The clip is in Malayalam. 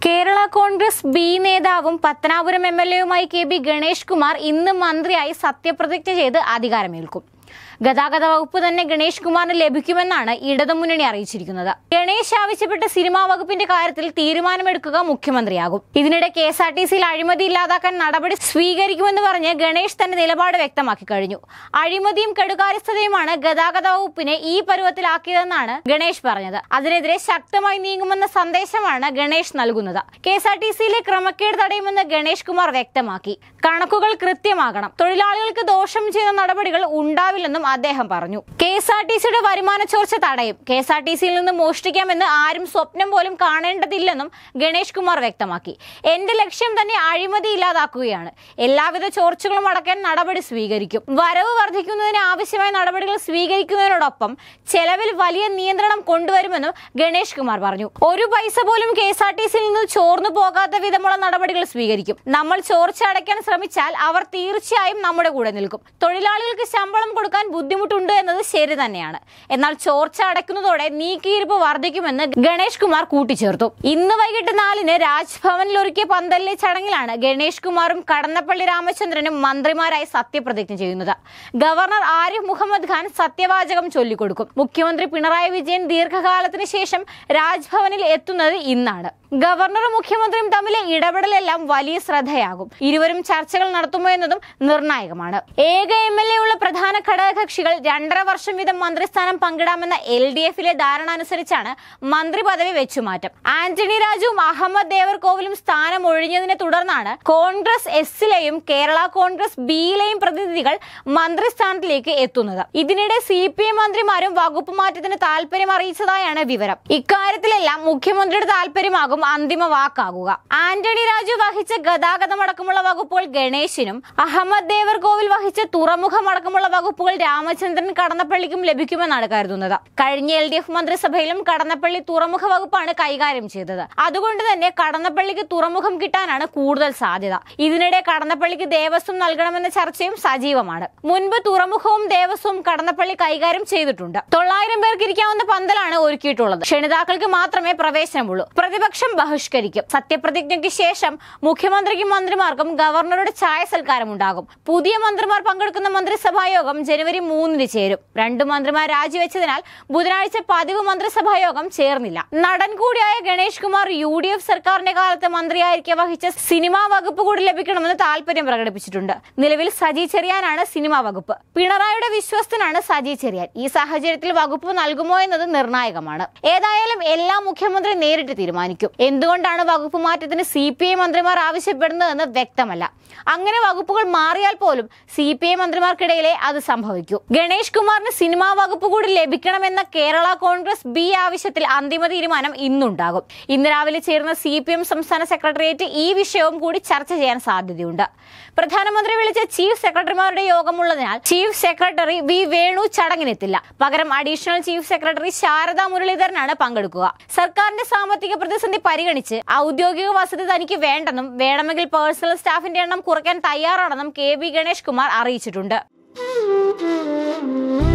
കേരള കോൺഗ്രസ് ബി നേതാവും പത്തനാപുരം എംഎൽഎയുമായി കെ.ബി. ഗണേഷ് കുമാർ ഇന്ന് മന്ത്രിയായി സത്യപ്രതിജ്ഞ ചെയ്ത് അധികാരമേൽക്കും. ഗതാഗത വകുപ്പ് തന്നെ ഗണേഷ് കുമാറിന് ലഭിക്കുമെന്നാണ് ഇടതുമുന്നണി അറിയിച്ചിരിക്കുന്നത്. ഗണേഷ് ആവശ്യപ്പെട്ട സിനിമാ വകുപ്പിന്റെ കാര്യത്തിൽ തീരുമാനമെടുക്കുക മുഖ്യമന്ത്രിയാകും. ഇതിനിടെ കെ.എസ്.ആർ.ടി.സിയിൽ അഴിമതി ഇല്ലാതാക്കാൻ നടപടി സ്വീകരിക്കുമെന്ന് പറഞ്ഞ് ഗണേഷ് തന്റെ നിലപാട് വ്യക്തമാക്കി കഴിഞ്ഞു. അഴിമതിയും കെടുകാര്യസ്ഥതയുമാണ് ഗതാഗത വകുപ്പിനെ ഈ പരുവത്തിലാക്കിയതെന്നാണ് ഗണേഷ് പറഞ്ഞത്. അതിനെതിരെ ശക്തമായി നീങ്ങുമെന്ന സന്ദേശമാണ് ഗണേഷ് നൽകുന്നത്. കെ.എസ്.ആർ.ടി.സിയിലെ ക്രമക്കേട് തടയുമെന്ന് ഗണേഷ് കുമാർ വ്യക്തമാക്കി. കണക്കുകൾ കൃത്യമാകണം, തൊഴിലാളികൾക്ക് ദോഷം ചെയ്യുന്ന നടപടികൾ ഉണ്ടാവില്ലെന്നും അദ്ദേഹം പറഞ്ഞു. കെ.എസ്.ആർ.ടി.സിയുടെ വരുമാന ചോർച്ച തടയും. കെ.എസ്.ആർ.ടി.സിയിൽ നിന്ന് മോഷ്ടിക്കാമെന്ന് ആരും സ്വപ്നം പോലും കാണേണ്ടതില്ലെന്നും ഗണേഷ് കുമാർ വ്യക്തമാക്കി. എന്റെ ലക്ഷ്യം തന്നെ അഴിമതി ഇല്ലാതാക്കുകയാണ്. എല്ലാവിധ ചോർച്ചകളും അടക്കാൻ നടപടി സ്വീകരിക്കും. വരവ് വർദ്ധിക്കുന്നതിന് ആവശ്യമായ നടപടികൾ സ്വീകരിക്കുന്നതിനോടൊപ്പം ചെലവിൽ വലിയ നിയന്ത്രണം കൊണ്ടുവരുമെന്നും ഗണേഷ് കുമാർ പറഞ്ഞു. ഒരു പൈസ പോലും കെ.എസ്.ആർ.ടി.സിയിൽ നിന്ന് ചോർന്നു പോകാത്ത വിധമുള്ള നടപടികൾ സ്വീകരിക്കും. നമ്മൾ ചോർച്ച അടയ്ക്കാൻ ശ്രമിച്ചാൽ അവർ തീർച്ചയായും നമ്മുടെ കൂടെ നിൽക്കും. തൊഴിലാളികൾക്ക് ശമ്പളം കൊടുക്കാൻ ബുദ്ധിമുട്ടുണ്ട് എന്നത് ശരി തന്നെയാണ്. എന്നാൽ ചോർച്ച അടയ്ക്കുന്നതോടെ നീക്കിയിരിപ്പ് വർദ്ധിക്കുമെന്ന് ഗണേഷ് കുമാർ കൂട്ടിച്ചേർത്തു. ഇന്ന് വൈകിട്ട് 4-ന് രാജ്ഭവനിൽ ഒരുക്കിയ പന്തലിലെ ചടങ്ങിലാണ് ഗണേഷ് കുമാറും കടന്നപ്പള്ളി രാമചന്ദ്രനും മന്ത്രിമാരായി സത്യപ്രതിജ്ഞ ചെയ്യുന്നത്. ഗവർണർ ആരിഫ് മുഹമ്മദ് ഖാൻ സത്യവാചകം ചൊല്ലിക്കൊടുക്കും. മുഖ്യമന്ത്രി പിണറായി വിജയൻ ദീർഘകാലത്തിന് ശേഷം രാജ്ഭവനിൽ എത്തുന്നത് ഇന്നാണ്. ഗവർണറും മുഖ്യമന്ത്രിയും തമ്മിലെ ഇടപെടലെല്ലാം വലിയ ശ്രദ്ധയാകും. ഇരുവരും ചർച്ചകൾ നടത്തുമോ എന്നതും നിർണായകമാണ്. ഏക എംഎൽഎ ഉള്ള പ്രധാന ഘടകകക്ഷികൾ 2.5 വർഷം വീതം മന്ത്രിസ്ഥാനം പങ്കിടാമെന്ന LDF-ലെ ധാരണ അനുസരിച്ചാണ് മന്ത്രി പദവി വെച്ചുമാറ്റം. ആന്റണി രാജുവും അഹമ്മദ് ദേവർകോവിലും സ്ഥാനം ഒഴിഞ്ഞതിനെ തുടർന്നാണ് കോൺഗ്രസ് എസിലെയും കേരള കോൺഗ്രസ് ബിയിലെയും പ്രതിനിധികൾ മന്ത്രിസ്ഥാനത്തിലേക്ക് എത്തുന്നത്. ഇതിനിടെ CPM മന്ത്രിമാരും വകുപ്പ് മാറ്റത്തിന് താല്പര്യം അറിയിച്ചതായാണ് വിവരം. ഇക്കാര്യത്തിലെല്ലാം മുഖ്യമന്ത്രിയുടെ താല്പര്യമാകും അന്തിമ വാക്കാകുക. ആന്റണി രാജു വഹിച്ച ഗതാഗതമടക്കമുള്ള വകുപ്പുകൾ ഗണേശിനും അഹമ്മദ് ദേവർകോവിൽ വഹിച്ച തുറമുഖമടക്കമുള്ള വകുപ്പുകൾ രാമചന്ദ്രൻ കടന്നപ്പള്ളിക്കും ലഭിക്കുമെന്നാണ് കരുതുന്നത്. കഴിഞ്ഞ LDF മന്ത്രിസഭയിലും കടന്നപ്പള്ളി തുറമുഖ വകുപ്പാണ് കൈകാര്യം ചെയ്തത്. അതുകൊണ്ട് തന്നെ കടന്നപ്പള്ളിക്ക് തുറമുഖം കിട്ടാനാണ് കൂടുതൽ സാധ്യത. ഇതിനിടെ കടന്നപ്പള്ളിക്ക് ദേവസ്വം നൽകണമെന്ന ചർച്ചയും സജീവമാണ്. മുൻപ് തുറമുഖവും ദേവസ്വവും കടന്നപ്പള്ളി കൈകാര്യം ചെയ്തിട്ടുണ്ട്. 900 പേർക്ക് ഇരിക്കാവുന്ന പന്തലാണ് ഒരുക്കിയിട്ടുള്ളത്. ക്ഷണിതാക്കൾക്ക് മാത്രമേ പ്രവേശനമുള്ളൂ. പ്രതിപക്ഷം ബഹിഷ്കരിക്കും. സത്യപ്രതിജ്ഞയ്ക്ക് ശേഷം മുഖ്യമന്ത്രിക്കും മന്ത്രിമാർക്കും ഗവർണറുടെ ചായ സൽക്കാരം ഉണ്ടാകും. പുതിയ മന്ത്രിമാർ പങ്കെടുക്കുന്ന മന്ത്രിസഭാ യോഗം ജനുവരി 3-ന് ചേരും. 2 മന്ത്രിമാർ രാജിവെച്ചതിനാൽ ബുധനാഴ്ച പതിവ് മന്ത്രിസഭാ യോഗം ചേർന്നില്ല. നടൻ കൂടിയായ ഗണേഷ് കുമാർ UDF സർക്കാരിന്റെ കാലത്ത് മന്ത്രിയായിരിക്കെ വഹിച്ച സിനിമാ വകുപ്പ് കൂടി ലഭിക്കണമെന്ന് താല്പര്യം പ്രകടിപ്പിച്ചിട്ടുണ്ട്. നിലവിൽ സജി ചെറിയാനാണ് സിനിമാ വകുപ്പ്. പിണറായിയുടെ വിശ്വസ്തനാണ് സജി ചെറിയാൻ. ഈ സാഹചര്യത്തിൽ വകുപ്പ് നൽകുമോ എന്നത് നിർണായകമാണ്. ഏതായാലും എല്ലാം മുഖ്യമന്ത്രി നേരിട്ട് തീരുമാനിക്കും. എന്തുകൊണ്ടാണ് വകുപ്പ് മാറ്റത്തിന് CPI മന്ത്രിമാർ ആവശ്യപ്പെടുന്നതെന്ന് വ്യക്തമല്ല. അങ്ങനെ വകുപ്പുകൾ മാറിയാൽ പോലും CPI മന്ത്രിമാർക്കിടയിലെ അത് സംഭവിക്കൂ. ഗണേഷ് കുമാറിന് സിനിമാ വകുപ്പ് കൂടി ലഭിക്കണമെന്ന കേരള കോൺഗ്രസ് ബി ആവശ്യത്തിൽ അന്തിമ തീരുമാനം ഇന്നുണ്ടാകും. ഇന്ന് രാവിലെ ചേർന്ന CPM സംസ്ഥാന സെക്രട്ടേറിയറ്റ് ഈ വിഷയവും കൂടി ചർച്ച ചെയ്യാൻ സാധ്യതയുണ്ട്. പ്രധാനമന്ത്രി വിളിച്ച ചീഫ് സെക്രട്ടറിമാരുടെ യോഗമുള്ളതിനാൽ ചീഫ് സെക്രട്ടറി വി വേണു ചടങ്ങിനെത്തില്ല. പകരം അഡീഷണൽ ചീഫ് സെക്രട്ടറി ശാരദ മുരളീധരനാണ് പങ്കെടുക്കുക. സർക്കാരിന്റെ സാമ്പത്തിക പ്രതിസന്ധി പരിഗണിച്ച് ഔദ്യോഗിക വസതി തനിക്ക് വേണ്ടെന്നും വേണമെങ്കിൽ പേഴ്സണൽ സ്റ്റാഫിന്റെ എണ്ണം കുറയ്ക്കാൻ തയ്യാറാണെന്നും കെ.ബി. ഗണേഷ് കുമാർ അറിയിച്ചിട്ടുണ്ട്.